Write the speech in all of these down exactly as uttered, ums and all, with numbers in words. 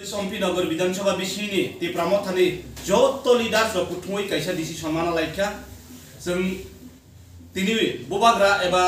actually MP Nagar विधानसभा बिसिनि तिप्रा मथानि जत lidars कुथुङै कायसा decision माना लायखा जों तिनि बुबाग्रा एबा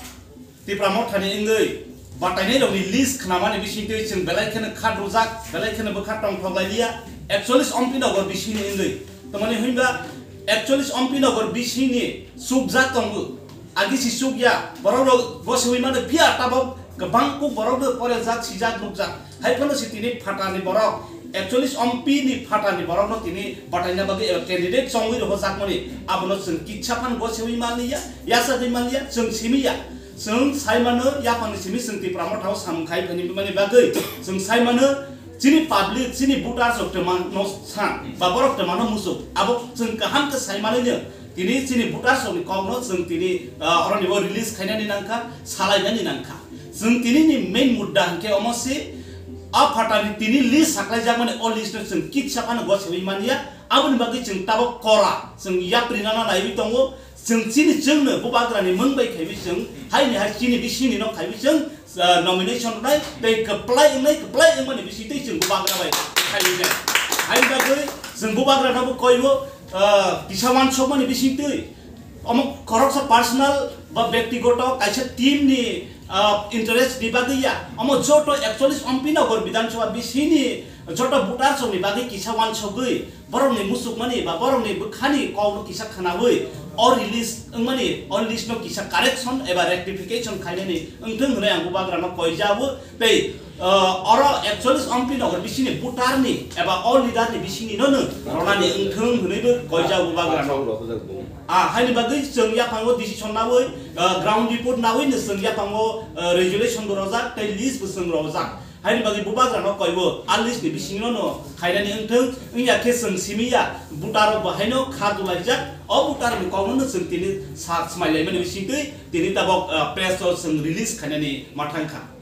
तिप्रा मथानि इंगै बाटायनाय रंनि लिस्ट खानामानि बिसिनि जों बेलायखोनो खादुजाक बेलायखोनो बखा टंथलायलिया एक्चुअली एमपी नगर बिसिनि इंगै तमाने होइबा एक्चुअली एमपी नगर बिसिनि सुबजाक दंबो आगिसि सुगया बरौ गसबै माने फिया ताबो गोबां को बरौ परे जाक सिजाक नुकजाक हायफोनो सितिनि फाटानि बरौ एक्चुअली एमपी नि फाटानि बरौ न तिनि बाटायना बागे कैंडिडेट संगै रहो जाक माने आबनो जों किच्छाफान गसबै मालिया यासा दै मालिया जों सिमिया जों साइमानो याफान सिमि जों तिप्रा मथाव सामखाय फनि माने बागै जों साइमानो जिनि पब्लिक जिनि बुटार सक्तमान न सान बा बरौ तमान मुसु आबो जों गाहाम के साइमानो तिनि जिनि बुटार सनि कौनो जों तिनि अरनिबो रिलीज खायनानि नांखा सालायनानि नांखा जों तिनि मेन मुद्दा हके अमसे आ फाटानि तिनि लिस्ट साख्लाय जा माने अल लिस्ट जों किच्छाफान गसबै मानिया आबोनि बागै जों ताबो करा जों याप्रिनाना नायबि दंगो जों जिनि जोंनो बुबाग्रानि मोनबाय खायबि जों हायनि हाय जिनि बिसिनि न खायबि जों नमिनेशन नाय दै कप्लाय नै कप्लाय माने बिसि दै जों बुबाग्रा बाय खायबि जाय हाय बागै जों बुबाग्रा नाबो कयबो किसामान सब माने बिसि दै अमुक करक्स पर्सनल बा व्यक्तिगत कायसे टीम नि इंटरेस्ट नि बागैया अमो जोटो एक्चुअली एमपी नगर विधानसभा बिसिनि जोटो बुटार सनि बागै किसामान सगै बरौनि मुसुक माने बा बरौनि बखानि कौनो किसा खानाबै और रिलीज माने और लिस्ट नो किसा करेक्शन एबा रेक्टिफिकेशन खायनानि ओंथों होनाय आं बुबाग्रा न कयजाबो बै और एक्चुअली एमपी नगर बिसिनि बुटारनि एबा ऑल लीडरनि बिसिनि ननो रनानि ओंथों होनैबो कयजाबो बुबाग्रा न आ हायनि बागै जों याफांगो डिसिसन नावै ग्राउंड रिपोर्ट नावै न जों याफांगो रेजुलेशन रजा तै लिस्ट बो जों रजा हायनि बागै बुबाग्रा न कयबो आ लिस्ट नि बिसिनि न खायनानि ओंथों इया के जों सिमिया बुटार बाहायनो खादुलायजा अ बुटार नि कौनो जों तिनि सार्च माइलाय माने बिसिनि तिनि ताबक प्रेस जों रिलीज खायनानि माथांखा